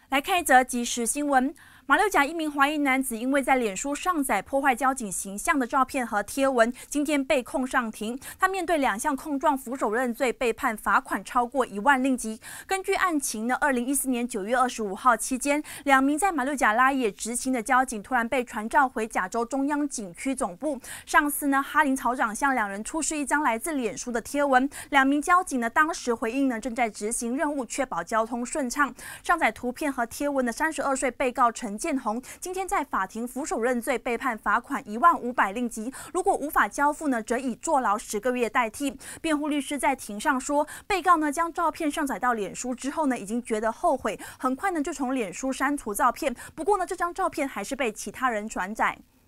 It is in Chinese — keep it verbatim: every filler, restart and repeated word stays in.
来看一则即时新闻。马六甲一名华裔男子因为在脸书上载破坏交警形象的照片和贴文，今天被控上庭。他面对两项控状，俯首认罪，被判罚款超过一万令吉。根据案情呢，二零一四年九月二十五号期间，两名在马六甲拉野执勤的交警突然被传召回甲州中央警区总部。上司呢，哈林曹长向两人出示一张来自脸书的贴文，两名交警呢当时回应呢正在执行任务，确保交通顺畅。上载图片和贴文的三十二岁被告陈建宏今天在法庭俯首认罪，被判罚款一万五百令吉。如果无法交付呢，则以坐牢十个月代替。辩护律师在庭上说，被告呢将照片上载到脸书之后呢，已经觉得后悔，很快呢就从脸书删除照片。不过呢，这张照片还是被其他人转载。